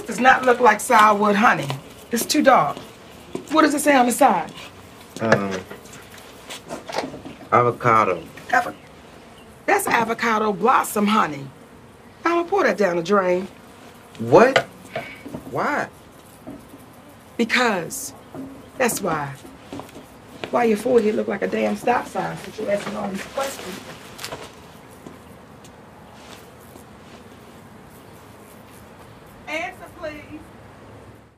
does not look like sourwood honey. It's too dark. What does it say on the side? Avocado. That's avocado blossom honey. I'm gonna pour that down the drain. What? Why? Because. That's why. Why your forehead look like a damn stop sign since you're asking all these questions.